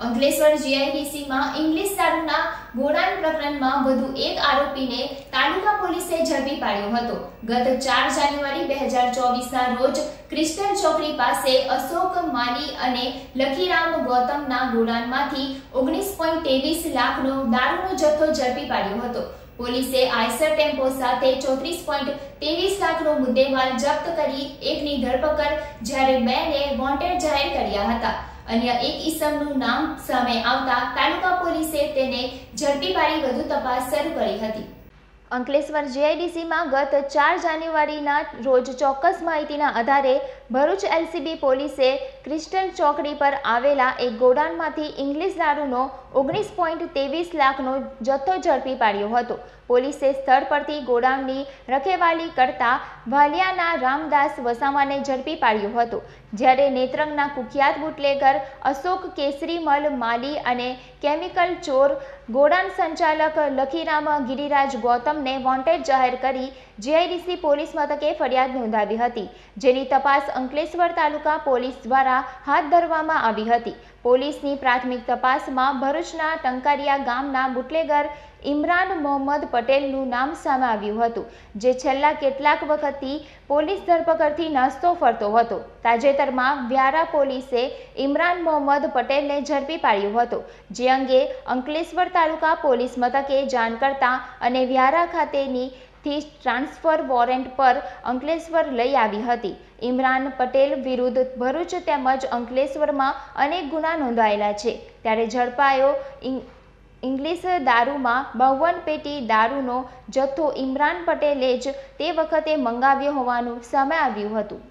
અંકલેશ્વર જીઆઈડીસીમાં ઇંગ્લિશ દારૂના ગોડાઉન પ્રકરણમાં વધુ એક આરોપીને તાલુકા પોલીસે ઝડપી પાડ્યો હતો। ગત 4 જાન્યુઆરી 2024ના રોજ ક્રિસ્ટલ ચોકડી પાસે અશોક માલી અને લખીરામ ગૌતમના ગોડાઉનમાંથી 19.23 લાખનો દારૂનો જથ્થો ઝડપી પાડ્યો હતો। પોલીસે આઈસર ટેમ્પો સાથે 34.23 લાખનો મુદ્દેમાલ જપ્ત કરી એકની ધરપકડ જ્યારે બેને વોન્ટેડ જાહેર કર્યા હતા। અન્ય એક ઈસમનું નામ સામે આવતા તાલુકા પોલીસે તેને ઝડપી પાડી વધુ તપાસ શરૂ કરી હતી। અંકલેશ્વર જીઆઈડીસીમાં ગત 4 જાન્યુઆરીના રોજ ચોક્કસ માહિતીના આધારે ભરૂચ એલસીબી પોલીસે ક્રિસ્ટલ ચોકડી પર આવેલા એક ગોડાઉનમાંથી ઇંગ્લિશ દારૂનો 19.23 લાખનો જથ્થો ઝડપી પાડ્યો હતો। પોલીસે સ્થળ પરથી ગોડાઉનની રખેવાલી કરતા વાલિયાના રામદાસ વસાવાને ઝડપી પાડ્યો હતો, જ્યારે નેત્રંગના કુખ્યાત બુટલેગર અશોક કેસરીમલ માલી અને કેમિકલ ચોર ગોડાઉન સંચાલક લખીરામ ગિરિરાજ ગૌતમને વોન્ટેડ જાહેર કરી જીઆઈડીસી પોલીસ મથકે ફરિયાદ નોંધાવી હતી, જેની તપાસ અંકલેશ્વર તાલુકા પોલીસ દ્વારા હાથ ધરવામાં આવી હતી। પોલીસની પ્રાથમિક તપાસમાં ભરૂચના ટંકારિયા ગામના બુટલેગર ઇમરાન મોહમ્મદ પટેલનું નામ સામે આવ્યું હતું, જે છેલ્લા કેટલાક વખતથી પોલીસ ધરપકડથી નાસતો ફરતો હતો। તાજેતરમાં વ્યારા પોલીસે ઇમરાન મોહમ્મદ પટેલને ઝડપી પાડ્યો હતો, જે અંગે અંકલેશ્વર તાલુકા પોલીસ મથકે જાણ કરતા અને વ્યારા ખાતેની ટ્રાન્સફર વોરંટ પર અંકલેશ્વર લઈ આવી હતી। ઇમરાન પટેલ વિરુદ્ધ ભરૂચ તેમજ અંકલેશ્વરમાં અનેક ગુના નોંધાયેલા છે, ત્યારે ઝડપાયો ઇંગ્લિશ દારૂમાં 52 પેટી દારૂનો જથ્થો ઇમરાન પટેલે જ તે વખતે મંગાવ્યો હોવાનું સામે આવ્યું હતું।